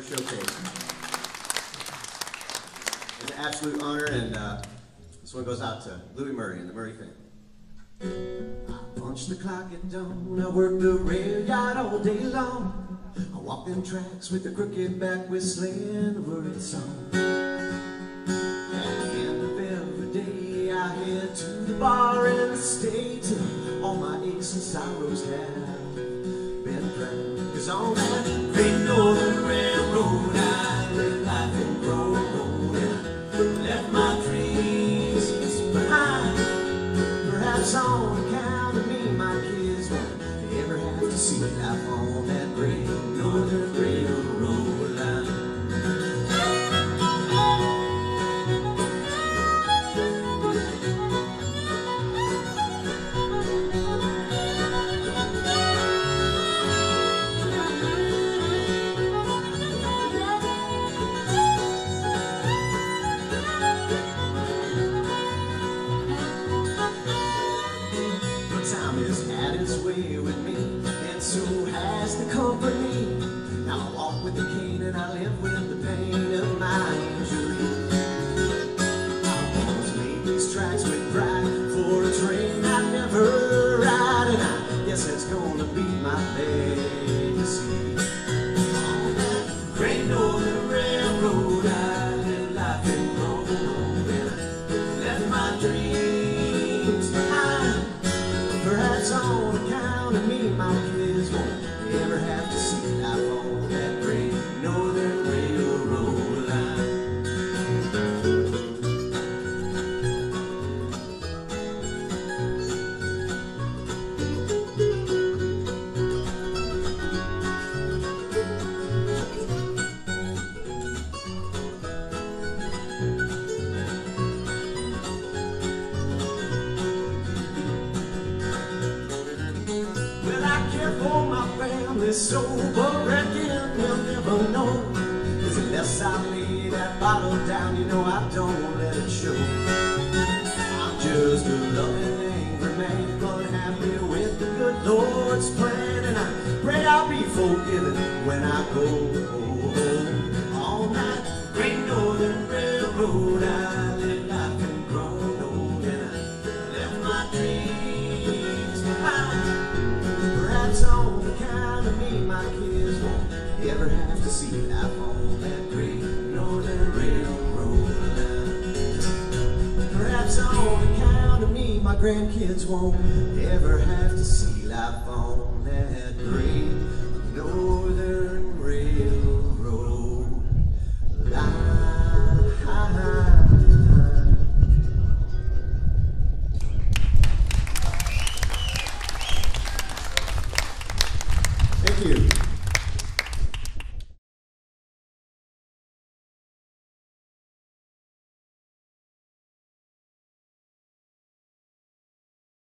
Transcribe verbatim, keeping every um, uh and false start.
Songwriter Showcase. It's an absolute honor, and uh, this one goes out to Louis Murray and the Murray family. I punch the clock at dawn, I work the rail yard all day long. I walk them tracks with a crooked back, whistling a worried song. At the end of every day, I head to the bar and stay till all my aches and sorrows have been drowned. 'Cause on that great northern railroad, I live life and grow old, and left my dreams behind. Perhaps on account of me, my kids won't ever have to see life on that great northern railroad line. Time has had its way with me, and so has the company. Now I walk with the cane and I live with the pain of my injury. I once made these tracks with pride for a train I'd never ride, and I guess it's gonna be my legacy. On that great northern railroad, I live life and grow old, and I left my dreams behind. Perhaps on account of me, my kids won't ever have to see life on that great northern railroad line. For my family, so but reckon we'll never know. 'Cause unless I lay that bottle down, you know I don't let it show. I'm just a loving, angry man, but happy with the good Lord's plan, and I pray I'll be forgiven when I go home. On that great northern railroad, I live life and grown old, and I left my dreams behind. Perhaps on account of me, my kids won't ever have to see life on that great northern railroad line. Perhaps on account of me, my grandkids won't ever have to see life on that great northern railroad line. Thank you.